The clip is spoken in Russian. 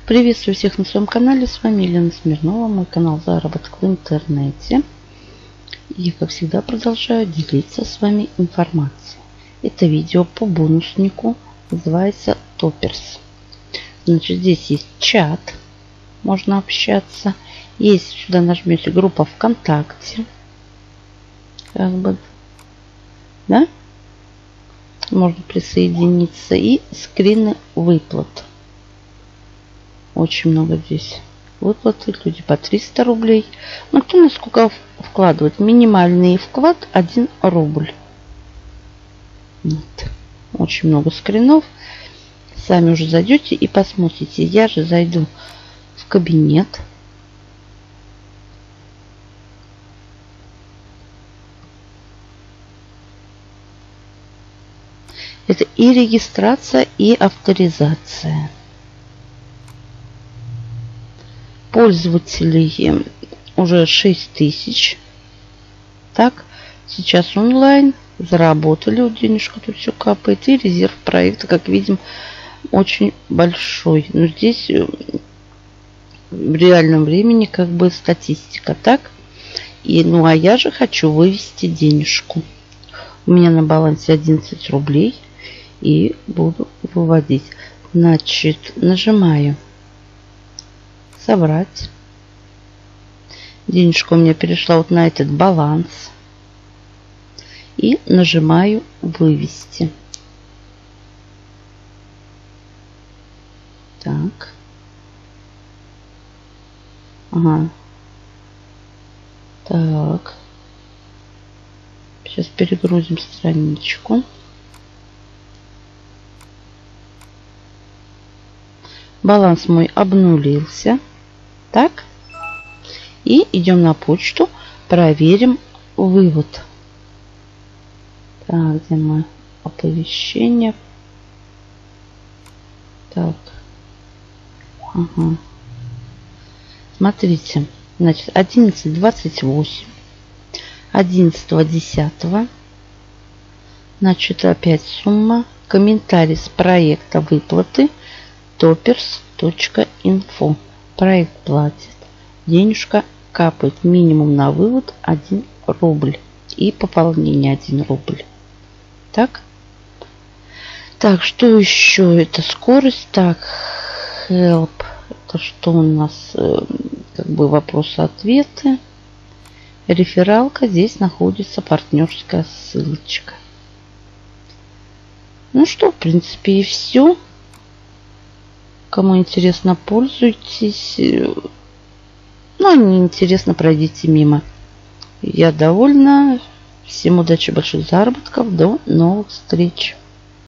Приветствую всех на своем канале. С вами Елена Смирнова. Мой канал «Заработок в интернете». И, как всегда, продолжаю делиться с вами информацией. Это видео по бонуснику. Называется Toppers. Значит, здесь есть чат. Можно общаться. Есть, сюда нажмете, группа ВКонтакте. Как бы, да? Можно присоединиться. И скрины выплат. Очень много здесь выплаты. Люди по 300 рублей. Но кто на сколько вкладывает? Минимальный вклад 1 рубль. Вот. Очень много скринов. Сами уже зайдете и посмотрите. Я же зайду в кабинет. Это и регистрация, и авторизация. Пользователей уже 6000. Так, сейчас онлайн. Заработали. Вот денежка тут все капает. И резерв проекта, как видим, очень большой. Но здесь в реальном времени как бы статистика. Так. И, ну а я же хочу вывести денежку. У меня на балансе 11 рублей. И буду выводить. Значит, нажимаю собрать. Денежка у меня перешла вот на этот баланс. И нажимаю вывести. Так. Ага. Так. Сейчас перегрузим страничку. Баланс мой обнулился. Так. И идем на почту. Проверим вывод. Так, где мое оповещение? Так. Ага. Смотрите. Значит, 11:28. 11.10. Значит, опять сумма. Комментарий с проекта выплаты. Toppers.info. Проект платит. Денежка капает. Минимум на вывод 1 рубль. И пополнение 1 рубль. Так. Так, что еще? Это скорость. Так, help. Это что у нас? Как бы вопросы-ответы. Рефералка. Здесь находится партнерская ссылочка. Ну что, в принципе, и все. Кому интересно, пользуйтесь. Ну, а не интересно, пройдите мимо. Я довольна. Всем удачи, больших заработков. До новых встреч.